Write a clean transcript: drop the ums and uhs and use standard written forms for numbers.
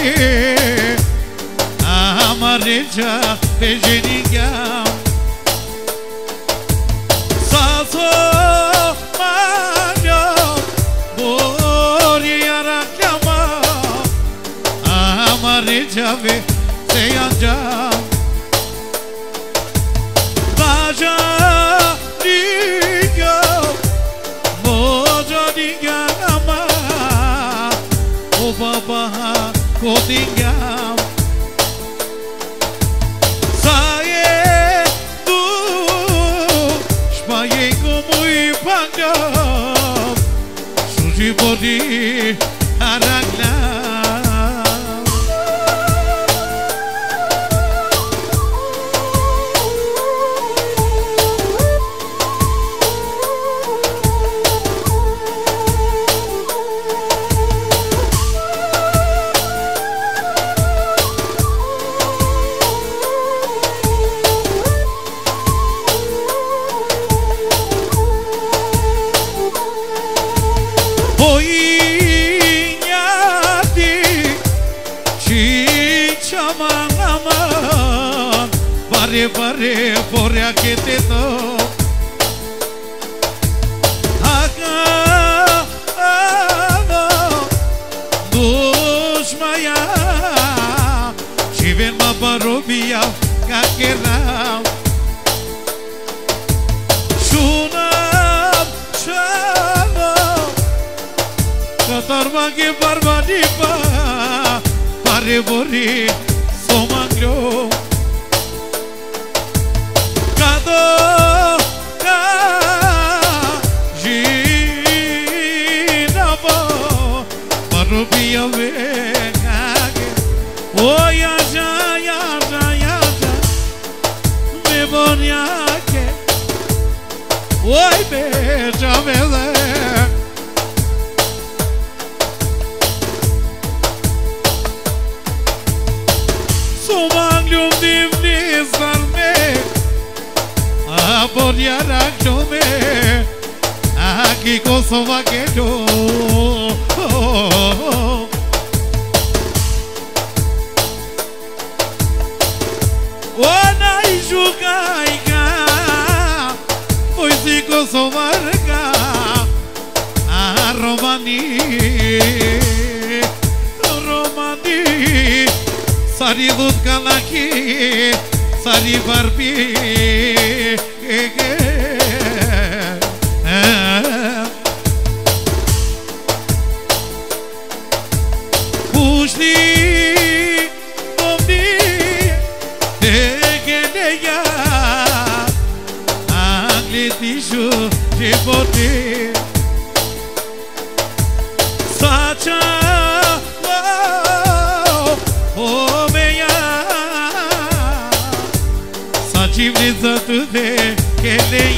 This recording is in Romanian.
Amareja bejenigam Saso manyo Bori araklama Amareja bejenigam Baja digam Moja digama O baba kodingam Suji body aragla Pare porea che te do Aga Dushmaya Shiven ma barobia Kakerao Shunam Shalo Katarma ke barbadipa Pare bori Somanglo Rubia vengage, oh yaja yaja yaja, me boniake, oi beja vele. Somanglum divni sarme, a boniarak jome, aki Kosova kedo. Ona ijugaika Poisi Kosovarga Romani Romani Sari Dutkalaki Sari Barbi Pushni Domni Tegeneya Anglitishu Jibote Sacha Omeya Sachivriza Tude Keleya